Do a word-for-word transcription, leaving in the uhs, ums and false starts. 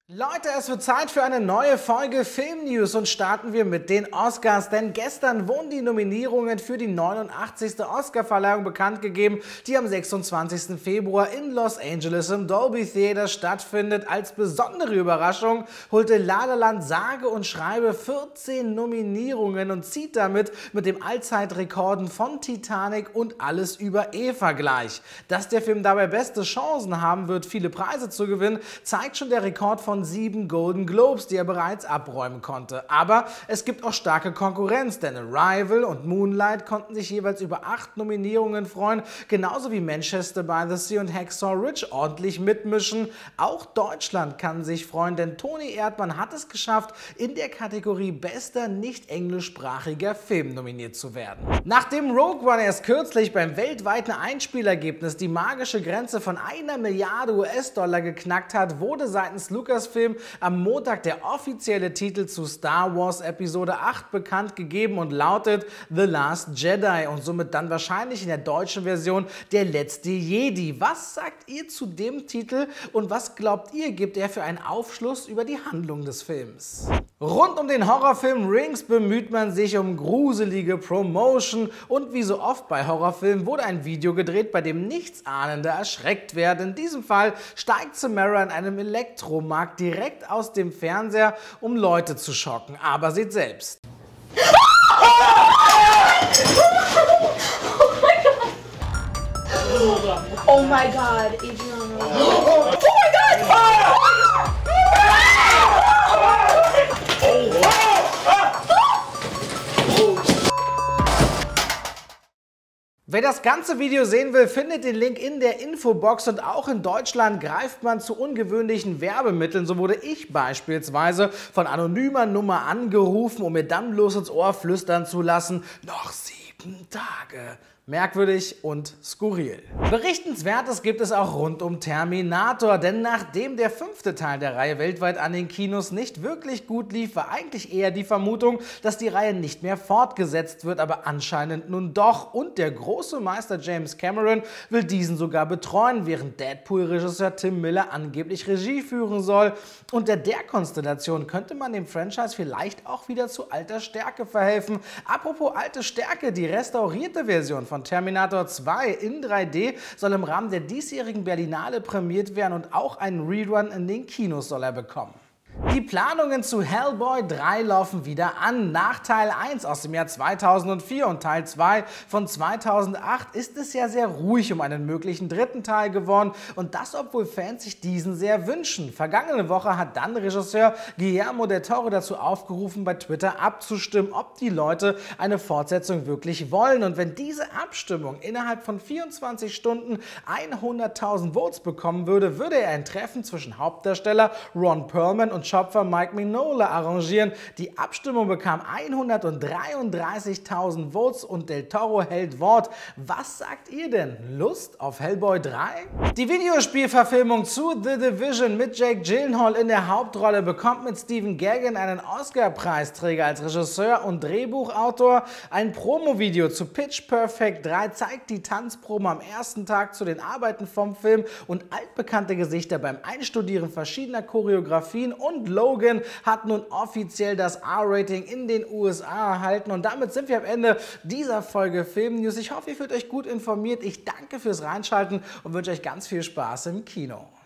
Leute, es wird Zeit für eine neue Folge Filmnews und starten wir mit den Oscars, denn gestern wurden die Nominierungen für die neunundachtzigste Oscarverleihung bekannt gegeben, die am sechsundzwanzigsten Februar in Los Angeles im Dolby Theater stattfindet. Als besondere Überraschung holte La La Land sage und schreibe vierzehn Nominierungen und zieht damit mit dem Allzeitrekorden von Titanic und Alles über Eva gleich. Dass der Film dabei beste Chancen haben wird, viele Preise zu gewinnen, zeigt schon der Rekord von sieben Golden Globes, die er bereits abräumen konnte. Aber es gibt auch starke Konkurrenz, denn Arrival und Moonlight konnten sich jeweils über acht Nominierungen freuen, genauso wie Manchester by the Sea und Hacksaw Ridge ordentlich mitmischen. Auch Deutschland kann sich freuen, denn Toni Erdmann hat es geschafft, in der Kategorie bester nicht englischsprachiger Film nominiert zu werden. Nachdem Rogue One erst kürzlich beim weltweiten Einspielergebnis die magische Grenze von einer Milliarde U S-Dollar geknackt hat, wurde seitens Lucasfilm am Montag der offizielle Titel zu Star Wars Episode acht bekannt gegeben und lautet The Last Jedi und somit dann wahrscheinlich in der deutschen Version Der letzte Jedi. Was sagt ihr zu dem Titel und was glaubt ihr, gibt er für einen Aufschluss über die Handlung des Films? Rund um den Horrorfilm Rings bemüht man sich um gruselige Promotion und wie so oft bei Horrorfilmen wurde ein Video gedreht, bei dem Nichtsahnende erschreckt werden. In diesem Fall steigt Samara in einem Elektromarkt direkt aus dem Fernseher, um Leute zu schocken, aber seht selbst. Oh my god, Adriana. Oh my god! Wer das ganze Video sehen will, findet den Link in der Infobox und auch in Deutschland greift man zu ungewöhnlichen Werbemitteln. So wurde ich beispielsweise von anonymer Nummer angerufen, um mir dann bloß ins Ohr flüstern zu lassen, noch sieben Tage. Merkwürdig und skurril. Berichtenswertes gibt es auch rund um Terminator, denn nachdem der fünfte Teil der Reihe weltweit an den Kinos nicht wirklich gut lief, war eigentlich eher die Vermutung, dass die Reihe nicht mehr fortgesetzt wird, aber anscheinend nun doch. Und der große Meister James Cameron will diesen sogar betreuen, während Deadpool-Regisseur Tim Miller angeblich Regie führen soll. Unter der Konstellation könnte man dem Franchise vielleicht auch wieder zu alter Stärke verhelfen. Apropos alte Stärke, die restaurierte Version von Terminator zwei in drei D soll im Rahmen der diesjährigen Berlinale prämiert werden und auch einen Rerun in den Kinos soll er bekommen. Die Planungen zu Hellboy drei laufen wieder an. Nach Teil eins aus dem Jahr zweitausendvier und Teil zwei von zweitausendacht ist es ja sehr ruhig um einen möglichen dritten Teil geworden und das, obwohl Fans sich diesen sehr wünschen. Vergangene Woche hat dann Regisseur Guillermo del Toro dazu aufgerufen, bei Twitter abzustimmen, ob die Leute eine Fortsetzung wirklich wollen. Und wenn diese Abstimmung innerhalb von vierundzwanzig Stunden hunderttausend Votes bekommen würde, würde er ein Treffen zwischen Hauptdarsteller Ron Perlman und Schöpfer Mike Mignola arrangieren. Die Abstimmung bekam hundertdreiunddreißigtausend Votes und Del Toro hält Wort. Was sagt ihr denn? Lust auf Hellboy drei? Die Videospielverfilmung zu The Division mit Jake Gyllenhaal in der Hauptrolle bekommt mit Stephen Gaghan einen Oscar-Preisträger als Regisseur und Drehbuchautor. Ein Promo-Video zu Pitch Perfect drei zeigt die Tanzproben am ersten Tag zu den Arbeiten vom Film und altbekannte Gesichter beim Einstudieren verschiedener Choreografien und Logan hat nun offiziell das R-Rating in den U S A erhalten und damit sind wir am Ende dieser Folge Filmnews. Ich hoffe, ihr fühlt euch gut informiert. Ich danke fürs Reinschalten und wünsche euch ganz viel Spaß im Kino.